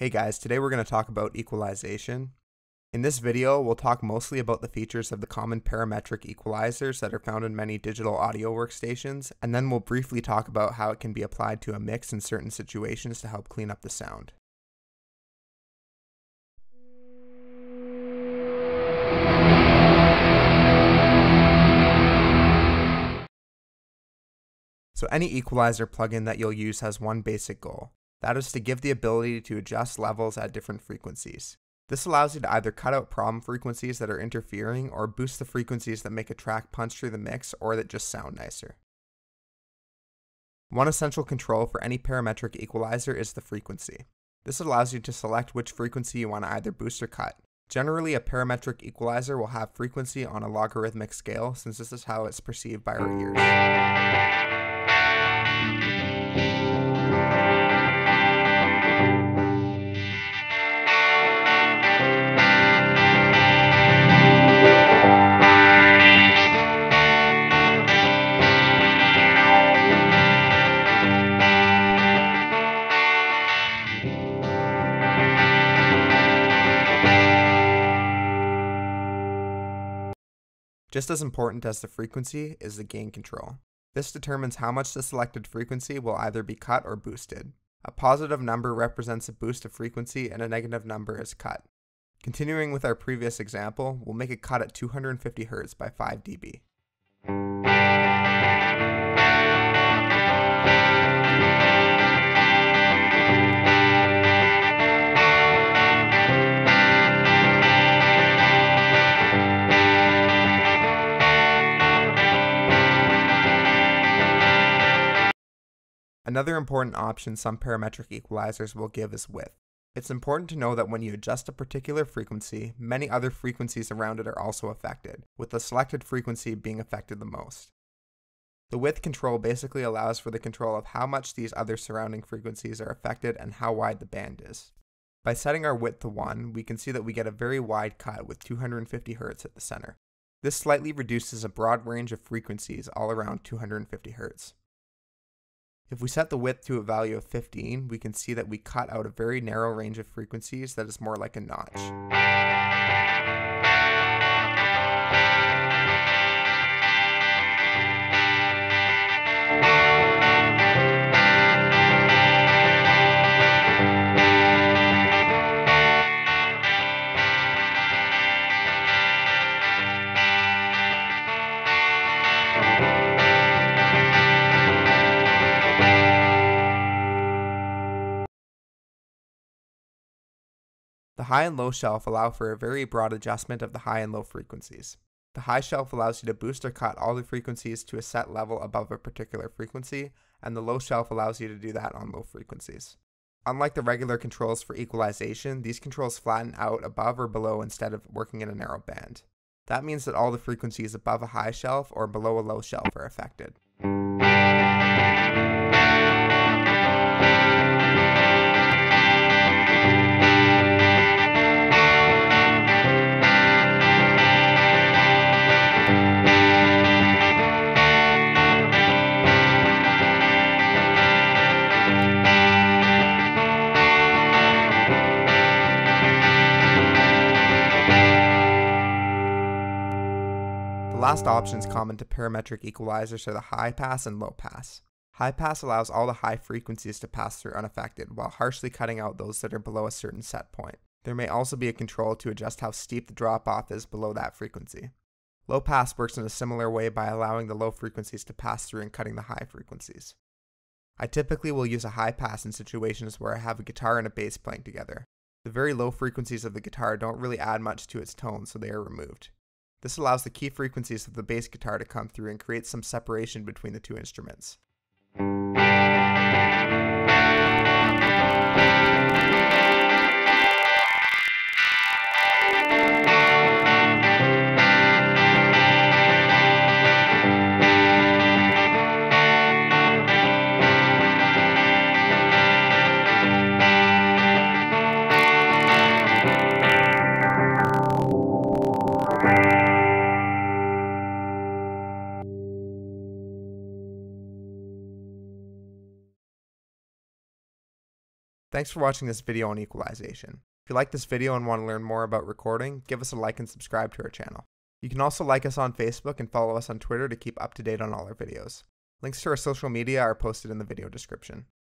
Hey guys, today we're going to talk about equalization. In this video, we'll talk mostly about the features of the common parametric equalizers that are found in many digital audio workstations, and then we'll briefly talk about how it can be applied to a mix in certain situations to help clean up the sound. So any equalizer plugin that you'll use has one basic goal. That is to give the ability to adjust levels at different frequencies. This allows you to either cut out problem frequencies that are interfering or boost the frequencies that make a track punch through the mix or that just sound nicer. One essential control for any parametric equalizer is the frequency. This allows you to select which frequency you want to either boost or cut. Generally, a parametric equalizer will have frequency on a logarithmic scale since this is how it's perceived by our ears. Just as important as the frequency is the gain control. This determines how much the selected frequency will either be cut or boosted. A positive number represents a boost of frequency and a negative number is cut. Continuing with our previous example, we'll make a cut at 250 Hz by 5 dB. Another important option some parametric equalizers will give is width. It's important to know that when you adjust a particular frequency, many other frequencies around it are also affected, with the selected frequency being affected the most. The width control basically allows for the control of how much these other surrounding frequencies are affected and how wide the band is. By setting our width to 1, we can see that we get a very wide cut with 250 Hz at the center. This slightly reduces a broad range of frequencies all around 250 Hz. If we set the width to a value of 15, we can see that we cut out a very narrow range of frequencies that is more like a notch. The high and low shelf allow for a very broad adjustment of the high and low frequencies. The high shelf allows you to boost or cut all the frequencies to a set level above a particular frequency, and the low shelf allows you to do that on low frequencies. Unlike the regular controls for equalization, these controls flatten out above or below instead of working in a narrow band. That means that all the frequencies above a high shelf or below a low shelf are affected. The last options common to parametric equalizers are the high pass and low pass. High pass allows all the high frequencies to pass through unaffected, while harshly cutting out those that are below a certain set point. There may also be a control to adjust how steep the drop-off is below that frequency. Low pass works in a similar way by allowing the low frequencies to pass through and cutting the high frequencies. I typically will use a high pass in situations where I have a guitar and a bass playing together. The very low frequencies of the guitar don't really add much to its tone, so they are removed. This allows the key frequencies of the bass guitar to come through and create some separation between the two instruments. Thanks for watching this video on equalization. If you like this video and want to learn more about recording, give us a like and subscribe to our channel. You can also like us on Facebook and follow us on Twitter to keep up to date on all our videos. Links to our social media are posted in the video description.